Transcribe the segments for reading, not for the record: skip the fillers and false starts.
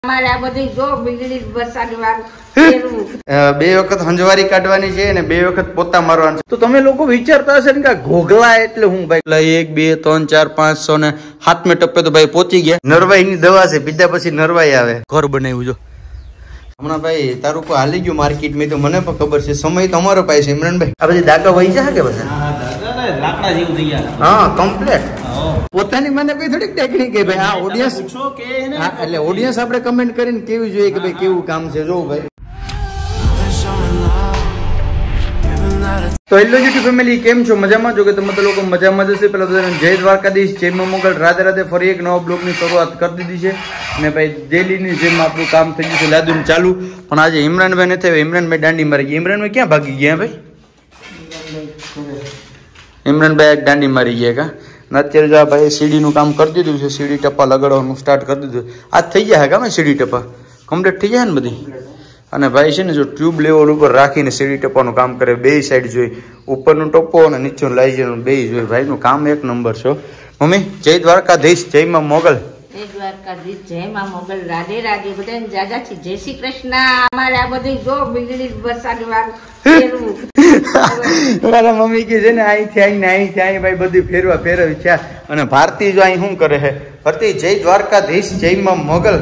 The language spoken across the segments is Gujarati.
અમારે આ બધી જો વીજળી વરસાદ વાળું બે વખત હંજવારી કાઢવાની છે ને બે વખત પોતા મારવાનું છે. તો તમે લોકો વિચારતા હશે ને કે ઘોઘલા એટલે હું ભાઈ 1 2 3 4 5 6 ને હાથમે ટપ્પે તો ભાઈ પહોંચી ગયા. નરવાઈ ની દવા છે, પીધા પછી નરવાઈ આવે. ઘર બનાવ્યું જો હમણાં ભાઈ તારું કોઈ હાલી ગયું માર્કેટ માં તો મને પણ ખબર છે. સમય તો અમારો પાસે છે ઇમરાનભાઈ. આ બધી દાગા વહી જાય કે પછી લાકડા જેવું થઈ ગયા. હા કમ્પ્લીટ પોતાની મને કોઈ થોડીક ટેકનિક કે ભાઈ આ ઓડિયન્સ એટલે ઓડિયન્સ આપણે કમેન્ટ કરીને કેવું જોઈએ કે ભાઈ કેવું કામ છે. જો ભાઈ તો હેલો યુટ્યુબ ફેમિલી, કેમ છો? મજામાં છો કે તમે તો લોકો મજામાં જશે. પેલા તો જય દ્વારકાધીશ, જય મોગલ, રાધે રાધે. ફરી એક નવા બ્લોગની શરૂઆત કરી દીધી છે અને ભાઈ ડેલીની જેમ આપણું કામ થઈ ગયું છે લાદુન ચાલુ. પણ આજે ઇમરાનભાઈ નથી આવ્યા. ઇમરાનભાઈ દાંડી મારી ગયા. ઇમરાનભાઈ ક્યાં ભાગી ગયા ભાઈ? ઇમરાનભાઈ દાંડી મારી ગયા કા. અત્યારે જો ભાઈ સીડીનું કામ કરી દીધું છે. સીડી ટપ્પા લગાડવાનું સ્ટાર્ટ કરી દીધું. આજ થઈ જાય કામ સીડી ટપ્પા કમ્પ્લીટ થઈ જાય ને બધી. અને ભાઈ છે ને જો ટ્યુબ લેવલ ઉપર રાખીને સીડી ટપ્પાનું કામ કરે. બે સાઈડ જોઈ, ઉપરનું ટપ્પો અને નીચેનું લાઈજનું બે જોઈ. ભાઈનું કામ એક નંબર છે. મમ્મી જય દ્વારકાધીશ, જય માં મોગલ. જય દ્વારકાધીશ, જય માં મોગલ, રાધે રાધે. બધાને જાજાથી જય શ્રી કૃષ્ણ. અમારે આ બધી જો વીજળી વરસાદ વાળું મારા મમ્મી કે છે ને અહીંથી આવીને અહીંથી અહીં ભાઈ બધી ફેરવી છે. અને ભારતી જો અહીં શું કરે છે? ભારતી જય દ્વારકાધીશ, જય માં મોગલ.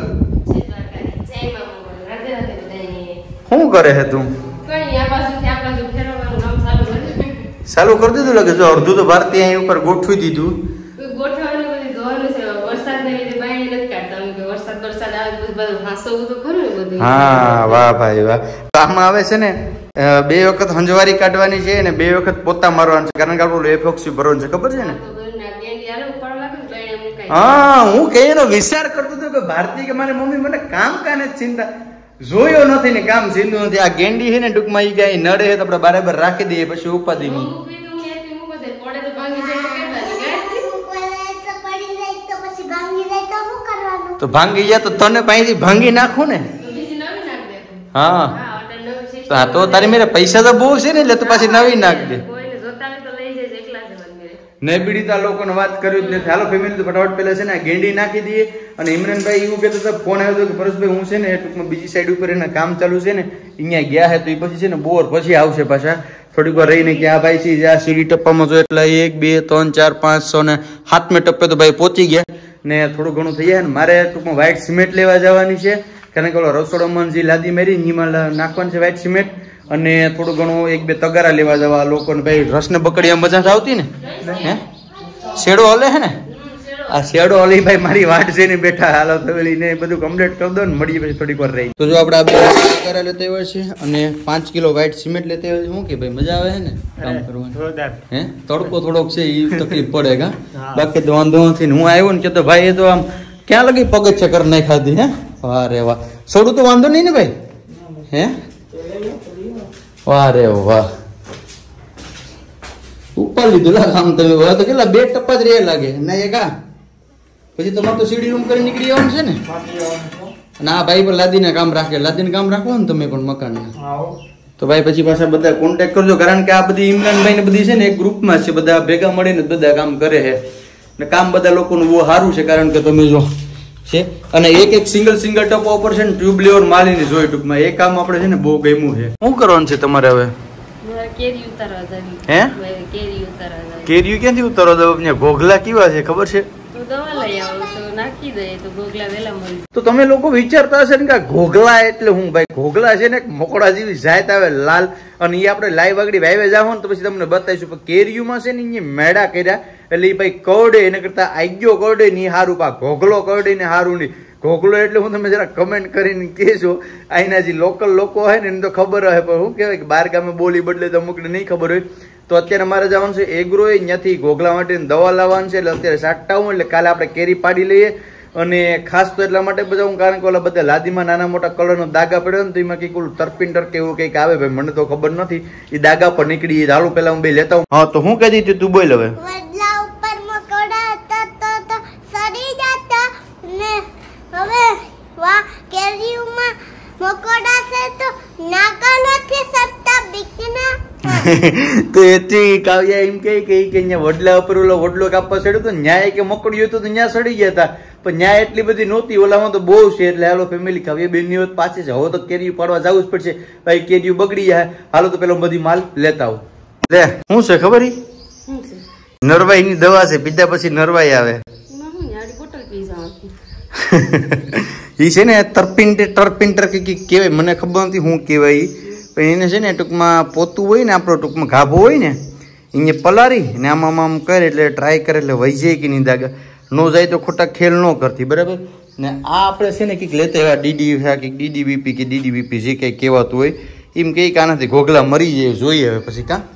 શું કરે છે તું? ચાલુ કરી દીધું લાગે. જો અડધું તો ભારતી અહીં ઉપર ગોઠવી દીધું. હા વાહ ભાઈ વાહ. આમાં આવે છે ને બે વખત હંજવારી કાઢવાની છે ને બે વખત પોતા મારવાનું છે. કારણ કે આપણું એફોક્સી ભરવાનું છે, ખબર છે ને? હા હું કઈનો વિચાર કરતો હતો કે ભારતી કે મારી મમ્મી મને કામ કાને ચિંતા જોયો નથી ને કામ સીધું નથી. આ ગેંડી છે ને ટૂંકમાં ઈ કઈ નડે છે તો આપણે બરાબર રાખી દઈએ પછી ઉપાધિ નહીં. તો ભાંગી જાય તો તને પાસેથી ભાંગી નાખું ને. હા તો તારી મેરે પૈસા તો બહુ છે ને એટલે તું પાછી નવી નાખ દે. નેબીડી લોકોને વાત કર્યું જ નથી. હાલો ફેમિલી તો ફટાફટ પેલા છે ને ગેંડી નાખી દઈએ. અને ઇમરાનભાઈ એવું કહેતો હતો, ફોન આવ્યો હતો કે પરેશભાઈ હું છે ને ટૂંકમાં બીજી સાઈડ ઉપર એના કામ ચાલુ છે ને અહીંયા ગયા છે તો એ પછી છે ને બોર પછી આવશે પાછા થોડીક વાર રહીને કે આ ભાઈ છે આ સીડી ટપ્પામાં જો એટલે 1 2 3 4 5 6 ને હાથમે ટપ્પે તો ભાઈ પહોંચી ગયા ને થોડું ઘણું થઈ જાય ને. મારે ટૂંકમાં વ્હાઈટ સિમેન્ટ લેવા જવાની છે કારણ કે રસોડામાં જે લાદી મારી એમાં નાખવાનું છે વ્હાઈટ સિમેન્ટ. અને થોડું ઘણું 1 2 તગારા લેવા જવા લોકોને. ભાઈ રસને બકડીયા મજા આવતી ને હે શેડો હલે હે ને આ શેડો હલી ભાઈ મારી વાટ છે ને બેઠા. હાલો થવેલી ને બધું કમ્પ્લીટ કરી દો ને મળીએ પછી થોડીક વાર રહી. તો જો આપણે આ બે તગારા લેતા હોય છે અને 5 કિલો વ્હાઈટ સિમેન્ટ લેતા હોય છે. શું કે ભાઈ મજા આવે છે ને કામ કરવાનું? હે તડકો થોડોક છે એ તકલીફ પડે કા. બાકી તો વાંધો નથી. હું આવ્યો ને કે તો ભાઈ એ તો આમ ક્યાં લગી પગથિયા છે કરી નાખી ખાધી. હે વાહ રે વાહ. છોડું તો વાંધો નહીં ને ભાઈ? હે વાહ રે વાહ. ઉપર લીધું લા કામ તમે. તો કેટલા 2 ટપ્પા જ રે લાગે ના એકા. પછી તમારે તો સીડી રૂમ કરી નીકળી આવવાનું છે ને. અને આ ભાઈ પર લાદીને કામ રાખે. લાદીને કામ રાખો ને તમે પણ મકાન તો ભાઈ પછી પાછા બધા કોન્ટેક્ટ કરજો. કારણ કે આ બધી ઇમરાનભાઈ ને બધી છે ને એક ગ્રુપમાં છે. બધા ભેગા મળીને બધા કામ કરે છે ને કામ બધા લોકોનું બહુ સારું છે. કારણ કે તમે જો છે અને એક સિંગલ ટપ્પા ઉપર છે ને ટ્યુબ લેવર માલીને જોઈ ટૂંકમાં એ કામ આપણે છે ને બહુ ગમ્યું છે. શું કરવાનું છે તમારે હવે? હે કેરીયું ક્યાંથી ઉતારવા દો? ઘોઘલા કેવા છે ખબર છે? તો તમે લોકો વિચારતા હશે ને કે ઘોઘલા એટલે હું ભાઈ? ઘોઘલા છે ને મોકળા જેવી જાત આવે લાલ અને એ આપણે લાઈ વાગડી વાવે જાવ ને તો પછી તમને બતાવીશું. પણ કેરીયુમાં છે ને અહીંયા મેળા કર્યા એટલે એ ભાઈ કરડે એને કરતા આગ્યો કરડે ને હારું. પા ઘોઘલો કરડે ને હારું નહીં. ઘોઘલો એટલે હું તમે જરા કમેન્ટ કરીને કહેશો. અહીંના જે લોકલ લોકો હોય ને એને તો ખબર હોય પણ શું કહેવાય કે બાર ગામે બોલી બદલે તો અમુકને નહીં ખબર હોય. તો અત્યારે મારે જવાનું છે એગ્રો ત્યાંથી ઘોઘલા માટે દવા લાવવાનું છે. એટલે અત્યારે સાટતા હું એટલે કાલે આપણે કેરી પાડી લઈએ. અને ખાસ તો એટલા માટે બજાવું કારણ કે ઓલા બધા લાદીમાં નાના મોટા કલરનો દાગા પડ્યો ને તો એમાં કંઈક ઓલું તરપિંટર કે એવું કંઈક આવે ભાઈ મને તો ખબર નથી. એ દાગા પર નીકળી ચાલુ પેલા હું બે લેતા હું. હા તો હું કહી દીધું તું બોલ હવે. હવે વાહ કેરીમાં મકોડા છે તો નાકા નથી સત્તા બીકના તો એથી કાવ્યા એમ કહે કે અહીંયા વડલા ઉપર ઓલો વડલો કાપવા ચડ્યો તો ન્યાય કે મકડ્યું હતું તો ત્યાં સડી ગયા હતા, પણ ન્યાય એટલી બધી નહોતી, ઓલામાં તો બહુ છે. એટલે હાલો ફેમિલી કાવ્યા બેન ની પાછી છે, હવે તો કેરીયું પાડવા જવું જ પડશે ભાઈ, કેરીયું બગડી જાય. હાલો તો પેલો બધી માલ લેતા આવું. લે શું છે ખબર નરવાઈ ની દવા છે, પીધા પછી નરવાઈ આવે. ઈ છે ને ટર્પિન્ટર કે કેવાય, મને ખબર નથી શું કેવાય, પણ એને છે ને ટૂંકમાં પોતું હોય ને આપણો ટૂંકમાં ગાભો હોય ને અહીંયા પલારી ને આમાં આમ કરે એટલે ટ્રાય કરે એટલે વહી જાય કે નહીં દાગા નો જાય તો ખોટા ખેલ ન કરતી, બરાબર ને. આ આપણે છે ને કંઈક લેતા એવા ડીડીબીપી કે ડીડીબીપી જે કંઈ કહેવાતું હોય એમ કંઈક આનાથી ઘોઘલા મરી જાય જોઈએ હવે પછી કાં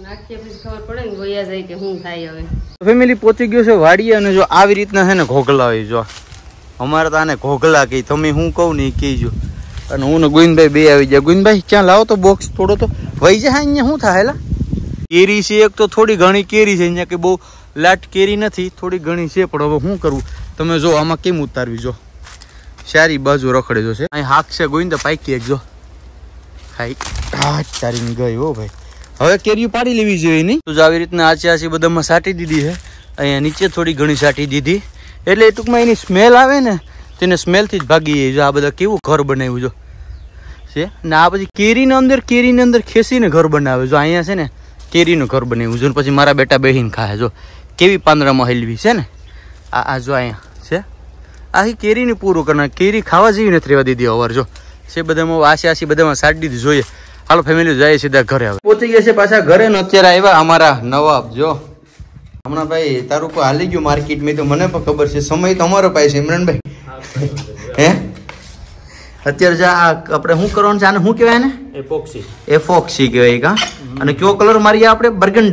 ફેમિલી પહોંચી ગયો છે વાડીએ. અને જો આવી રીતના છે ને ઘોઘલા હોય, જો અમારે તો આને ઘોઘલા કહી, તમે હું કહું ને એ કહેજો. અને હું ને ગોવિંદભાઈ બે આવી જાય. ગોવિંદભાઈ ક્યાં લાવો તો બોક્સ થોડો તો વહી જાય. અહીંયા શું થાય કેરી છે એક તો થોડી ઘણી કેરી છે, અહીંયા કે બહુ લાટ કેરી નથી, થોડી ઘણી છે, પણ હવે શું કરવું તમે જો આમાં કેમ ઉતારવી, જો સારી બાજુ રખડે જો છે અહીં હાક છે ગોવિંદા પાકી એક જો ખાઈ ચારી ગઈ હો ભાઈ. હવે કેરીઓ પાડી લેવી જોઈએ નહીં તો આવી રીતના આચી બધામાં સાટી દીધી છે, અહીંયા નીચે થોડી ઘણી સાટી દીધી એટલે ટૂંકમાં એની સ્મેલ આવે ને તેને સ્મેલથી જ ભાગી જાય. જો આ બધા કેવું ઘર બનાવ્યું જો છે ને, આ પછી કેરીની અંદર ખેંચીને ઘર બનાવે. જો અહીંયા છે ને કેરીનું ઘર બનાવ્યું જો, પછી મારા બેટા બેહીને ખાય જો કેવી પાંદડામાં હલવી છે ને. આ જો અહીંયા છે આખી કેરીને પૂરું કરનાર, કેરી ખાવા જેવી નથી રહેવા દીધી અવાર જો છે બધામાં આસી બધામાં સાટી દીધી. જોઈએ હાલો ફેમિલી જાય સીધા ઘરે. હવે પહોંચી ગયા છે પાછા ઘરે ને અત્યારે આવ્યા અમારા નવાબ. જો હમણાં ભાઈ તારું કોઈ હાલી ગયું માર્કેટમાં તો મને પણ ખબર છે, સમય તો અમારો પાય છે ઇમરાનભાઈ. હે અત્યારે જે આ આપણે શું કરવાનું છે, આને શું કહેવાય ને એફોક્સી કહેવાય કા. અને કયો કલર મારીએ આપણે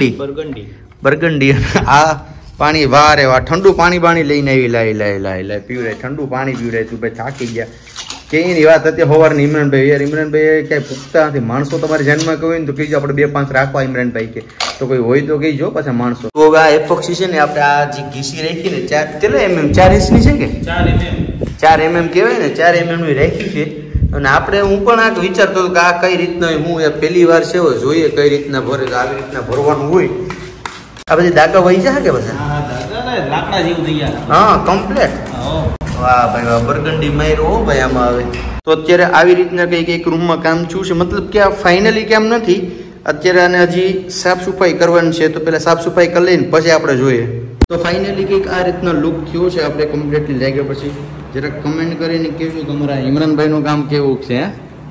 બરગંડી. આ પાણી વારે વા ઠંડુ પાણી લઈને આવી લાઈ પીવડાય, ઠંડુ પાણી પીવડાય. તું ભાઈ થાકી ગયા કે એની વાત અત્યારે સવારની ઇમરાનભાઈ ક્યાંય પૂછતા નથી. માણસો તમારે ધ્યાનમાં કહ્યું ને તો કહીજો આપણે 2-5 રાખવા ઇમરાનભાઈ કે તો કોઈ હોય તો કહીજો પાછા માણસો. તો આ એફોક્સી છે ને આપણે આ જે ઘીસી રાખી ને 4 mm 4 ઇંચની છે કે 4 mm કહેવાય ને, 4 mm ની રાખી છે. અને આપણે હું પણ આ વિચારતો હતો કે આ કઈ રીતના હું પહેલી વાર છે જોઈએ કઈ રીતના ભરે, આવી રીતના ભરવાનું હોય. આ બધી દાગા વહી જાય કે પછી હા કમ્પ્લેટ. વાહ ભાઈ વાહ, બરગંડી માર્યો હો ભાઈ આમાં. આવે તો અત્યારે આવી રીતના કંઈક રૂમમાં કામ છું છે, મતલબ કે આ ફાઇનલી કામ નથી અત્યારે, આને હજી સાફ સફાઈ કરવાની છે. તો પેલા સાફ સફાઈ કરી લઈને પછી આપણે જોઈએ. તો ફાઇનલી કંઈક આ રીતનો લુક થયો છે આપણે કમ્પ્લીટલી લાગ્યા પછી. જરાક કમેન્ટ કરીને કહેજો તમારા ઇમરાનભાઈનું કામ કેવું છે.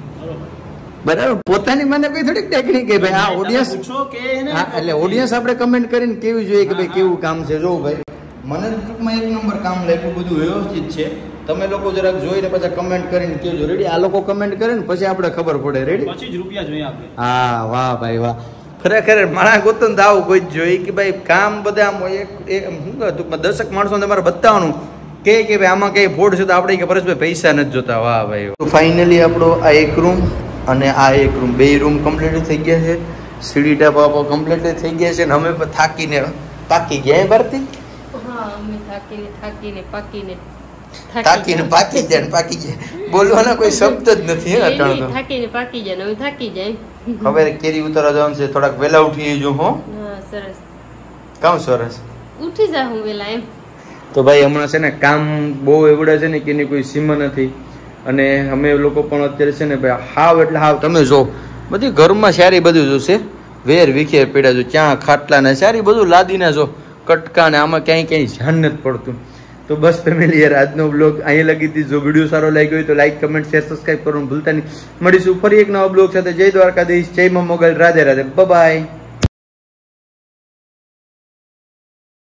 બરાબર, પોતાની મને કોઈ થોડીક ટેકનિક કે ભાઈ આ ઓડિયન્સ એટલે ઓડિયન્સ આપણે કમેન્ટ કરીને કેવી જોઈએ કે ભાઈ કેવું કામ છે. જો ભાઈ મને ટૂંકમાં 1 નંબર કામ લાગ્યું, બધું વ્યવસ્થિત છે. તમે લોકો જરાક જોઈને પછી કમેન્ટ કરીને કહેજો. રેડી, આ લોકો કમેન્ટ કરે ને પછી આપણે ખબર પડે. રેડી, પછી જ રૂપિયા જોઈએ આપણે. હા વાહ ભાઈ વાહ, ખરેખર માણા ગોતન તો આવું કોઈ જ જોઈએ કે ભાઈ કામ બધા આમ ટૂંકમાં 10 માણસોને તમારે બતાવવાનું કે ભાઈ આમાં કઈ ફોડ છે તો આપણે કે પરેશભાઈ પૈસા નથી જોતા. વાહ ભાઈ. તો ફાઇનલી આપણો આ એક રૂમ અને આ એક રૂમ, 2 રૂમ કમ્પ્લીટ થઈ ગયા છે. સીડી ટાપ આપો કમ્પ્લીટ થઈ ગયા છે. અને અમે પણ થાકીને પાકી ગયા ભરતી પાકી જાય બોલવાના કોઈ શબ્દ જ નથી. ખબર કેરી ઉતારવા જવાનું છે, થોડાક વેલા ઉઠી જો. હો કામ સરસ ઉઠી જા હું વેલા એમ. તો ભાઈ હમણાં છે ને કામ બહુ એવડા છે ને કે એની કોઈ સીમા નથી. અને અમે લોકો પણ અત્યારે છે ને ભાઈ હાવ એટલે હાવ તમે જો બધી ઘરમાં સારી બધું જોશે વેર વિખેર પીડા જો, ક્યાં ખાટલા ને સારી બધું લાદીને જો કટકા ને આમાં ક્યાંય ધ્યાન નથી પડતું. તો બસ ફેમિલી યાર આજનો બ્લોગ અહીંયા લગી હતી. જો વિડીયો સારો લાગ્યો હોય તો લાઈક કમેન્ટ શેર સબસ્ક્રાઈબ કરવાનું ભૂલતા નહીં. મળીશું ફરી એક નવા બ્લોગ સાથે. જય દ્વારકાધીશ, જય મા મોગલ, રાધે રાધે, બાય.